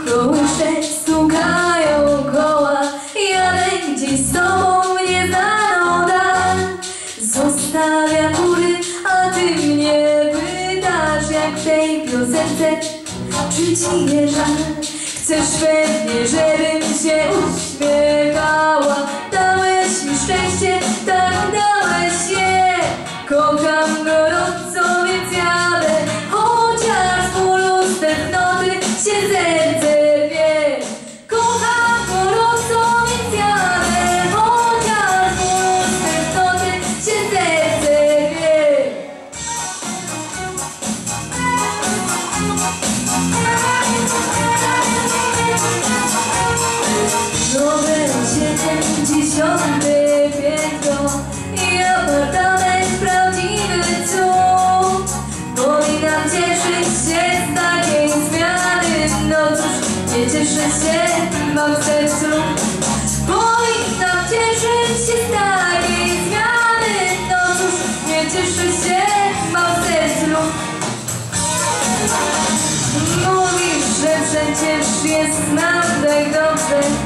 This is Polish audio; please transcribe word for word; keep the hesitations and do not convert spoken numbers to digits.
kołysze, stukają koła. Jadę gdzieś z tobą w nieznaną dal. Zostawia góry, a ty mnie pytasz, jak w tej piosence, czy ci nie żal? Chcesz pewnie, żebym się uśmiechała. Dałeś mi szczęście, tak dałeś je. Kocham gorąco, więc jadę, chociaż z bólu z tęsknoty się serce rwie. Kocham gorąco, więc jadę, chociaż z bólu z tęsknoty się serce rwie. Nowe siedemdziesiąte piętro i apartament prawdziwy cud. Powinnam cieszyć się z takiej zmiany. No cóż, nie cieszę się, mam w sercu. Powinnam cieszyć się z takiej zmiany. No cóż, nie cieszę się, mam w sercu. Mówisz, że przecież jest nam tak dobrze.